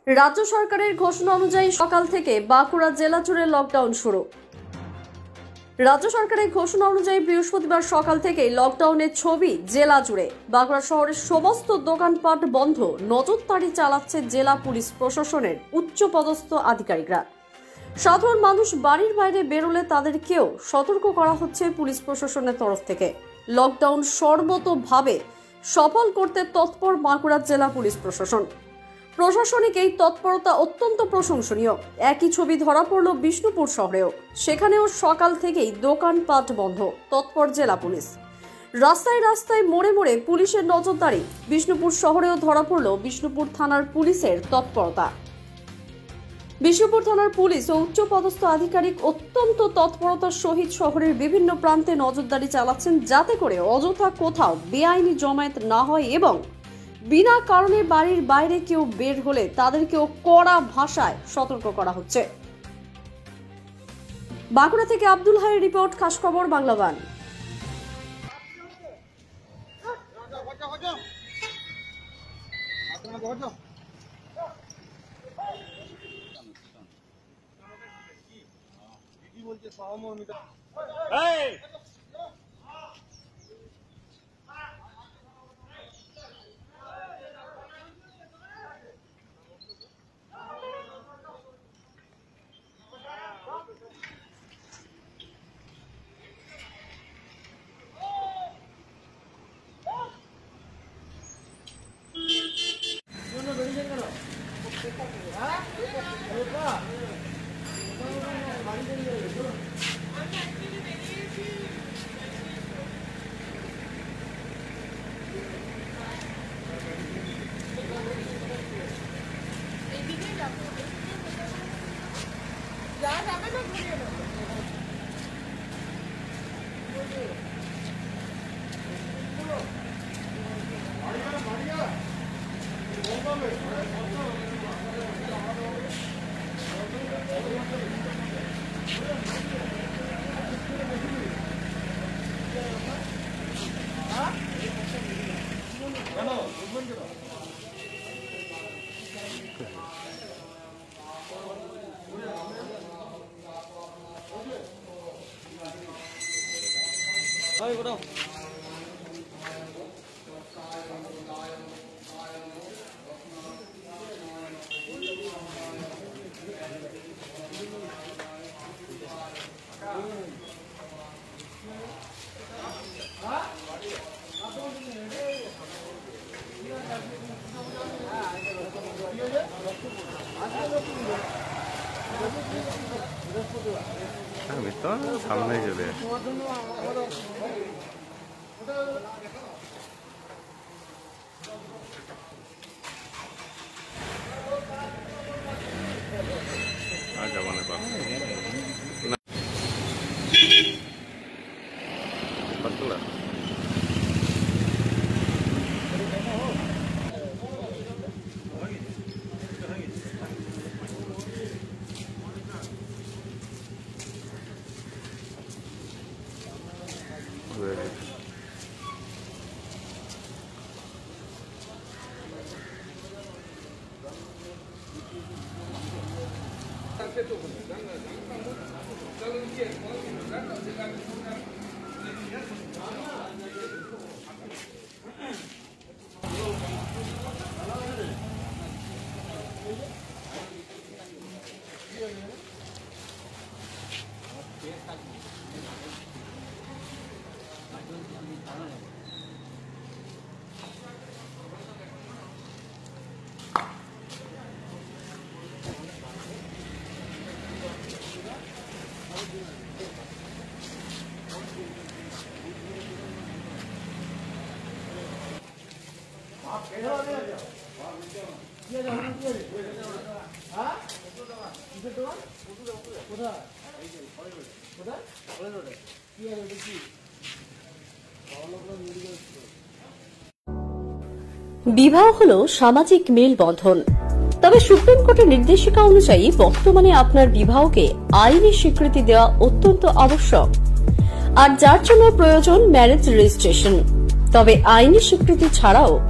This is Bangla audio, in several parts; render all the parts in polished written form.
রাজ্য সরকারের ঘোষণা অনুযায়ী সকাল থেকে বাঁকুড়া জেলা জুড়ে লকডাউন শুরু। রাজ্য সরকারের ঘোষণা অনুযায়ী বৃহস্পতিবার সকাল থেকেই লকডাউনের ছবি জেলা জুড়ে। বাঁকুড়া শহরের সমস্ত দোকানপাট বন্ধ, নজরদারি চালাচ্ছে জেলা পুলিশ প্রশাসনের উচ্চপদস্থ আধিকারিকরা। সাধারণ মানুষ বাড়ির বাইরে বেরোলে তাদেরকেও সতর্ক করা হচ্ছে পুলিশ প্রশাসনের তরফ থেকে। লকডাউন সর্বতোভাবে সফল করতে তৎপর বাঁকুড়া জেলা পুলিশ প্রশাসন। প্রশাসনিক এই তৎপরতা অত্যন্ত প্রশংসনীয়। একই ছবি ধরা পড়ল বিষ্ণুপুর শহরেও। সেখানেও সকাল থেকেই দোকানপাট বন্ধ, তৎপর জেলা পুলিশ। রাস্তায় রাস্তায় মোড়ে মোড়ে পুলিশের নজরদারি। বিষ্ণুপুর শহরেও ধরা পড়ল বিষ্ণুপুর থানার পুলিশের তৎপরতা। বিষ্ণুপুর থানার পুলিশ ও উচ্চপদস্থ আধিকারিক অত্যন্ত তৎপরতার সহিত শহরের বিভিন্ন প্রান্তে নজরদারি চালাচ্ছেন, যাতে করে অযথা কোথাও বেআইনি জমায়েত না হয় এবং বিনা কারণে বাড়ির বাইরে কেউ বের হলে তাদেরকেও কড়া ভাষায় সতর্ক করা হচ্ছে। বাঁকুড়া থেকে আব্দুল হাইয়ের রিপোর্ট, খাস খবর বাংলাবান। আমি তো সামনে চলে যাবো না বিবাহ হলো সামাজিক মেলবন্ধন। তবে সুপ্রিম কোর্টের নির্দেশিকা অনুযায়ী বর্তমানে আপনার বিবাহকে আইনি স্বীকৃতি দেওয়া অত্যন্ত আবশ্যক, আর যার জন্য প্রয়োজন ম্যারেজ রেজিস্ট্রেশন। তবে আইনি স্বীকৃতি ছাড়াও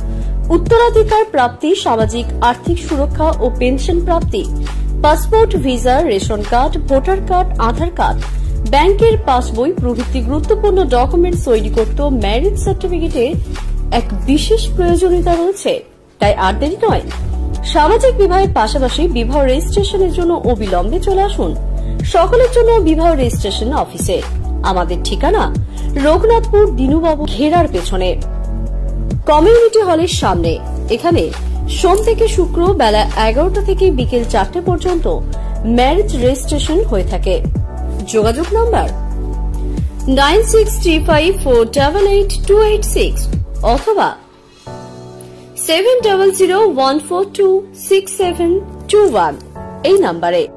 উত্তরাধিকার প্রাপ্তি, সামাজিক আর্থিক সুরক্ষা ও পেনশন প্রাপ্তি, passport, visa, ration card, voter card, Aadhaar card, ব্যাংকের পাসবই প্রভৃতি গুরুত্বপূর্ণ ডকুমেন্টস তৈরি করতে ম্যারেজ সার্টিফিকেটের এক বিশেষ প্রয়োজনীয়তা রয়েছে। তাই আর দেরি নয়, সামাজিক বিবাহের পাশাপাশি বিবাহ রেজিস্ট্রেশনের জন্য অবিলম্বে চলে আসুন সকলের জন্য বিবাহ রেজিস্ট্রেশন অফিসে। আমাদের ঠিকানা রঘুনাথপুর দিনুবাবু ঘেরার পেছনে, কমিউনিটি হলের সামনে। এখানে সোম থেকে শুক্র বেলা 11টা থেকে বিকেল 4টে পর্যন্ত ম্যারেজ রেজিস্ট্রেশন হয়ে থাকে। যোগাযোগ নাম্বার 9635488286 অথবা 7001426721 এই নাম্বারে।